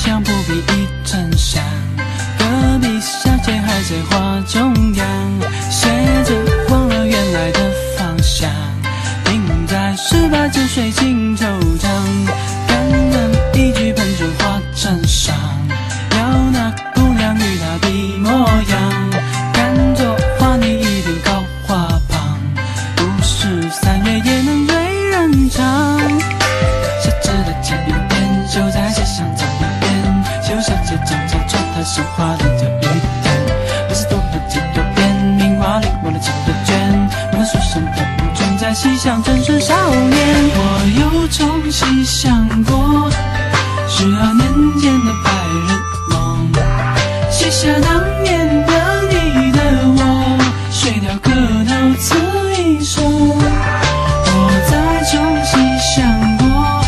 想不必一阵响，隔壁小姐还在花中央，写着忘了原来的方向，停在18、9岁情惆怅，感人一句喷出花衬上，要那姑娘与她比模样，看作画你一定高花旁，不是3月也能对人唱。小指的剪一点，绣在鞋上走一遍，绣小姐长着做她手画的这一天，不是读了几多遍，名画里我了几多卷，我那书生的梦正在细想，正是少年。我有种细想过12年前的白日梦，写下当年的你的我，水调歌头词一首。我再重新想过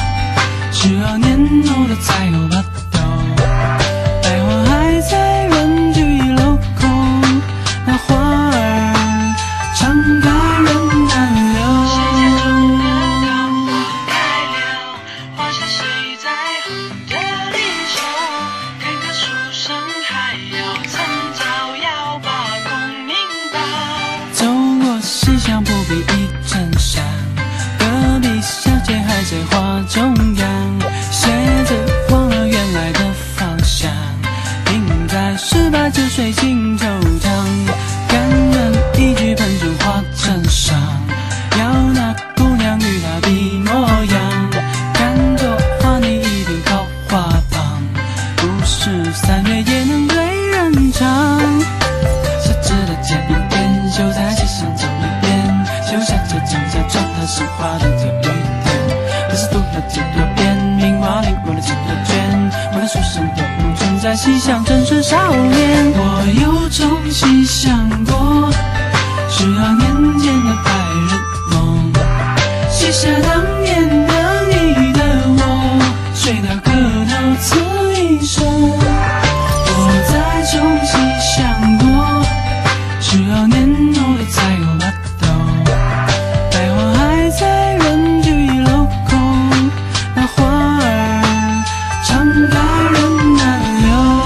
12年后的彩虹巴豆，百花还在人去楼空，那花儿常开人难留。 世界中的桃花开了，花是谁在红的离手，看看书生还要趁早要把功名报。 走过西厢不必一阵响，隔壁小姐还在花中央，写着忘了原来的方向，停在18、9岁情惆怅，感人一句喷出花衬上，要那姑娘与她比模样，看作画你一定高花旁，不是3月也能对人唱。小指的剪一点，绣在鞋上走一遍，绣下这长假装她手画的这一天，不是读了几多遍，名画里我了几多卷，我那书生的梦正在细想，正是少年。我有种细想过12年前的白日梦，写下当年的你的我，水调歌头词一首。我再重新想过12年后的彩虹巴豆，百花还在人去楼空，那花儿常开人难留。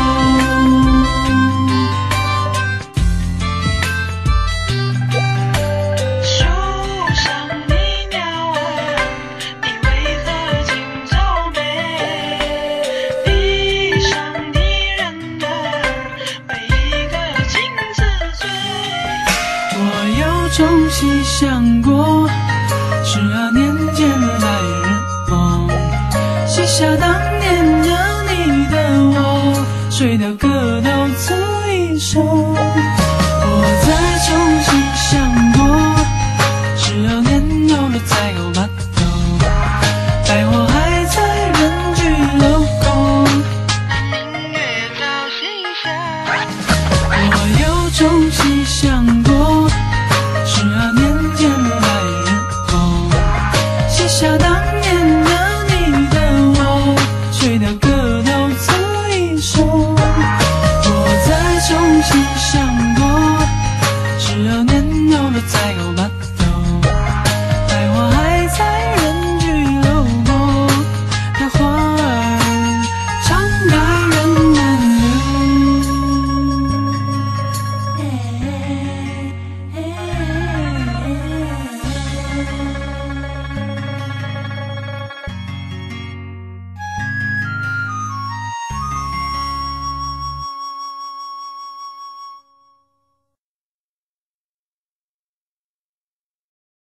树上的鸟儿，你为何尽皱眉？地上的人儿，为一个情字醉。 我有种细想过12年前的白日梦，写下当年的你的我，水调歌头词一首。我再重新想过12年后的彩虹巴豆，百花还在人去楼空， 明月照西厢。 我有种细想过12年前的白日梦，写下当年的你的我，水调歌头词一首。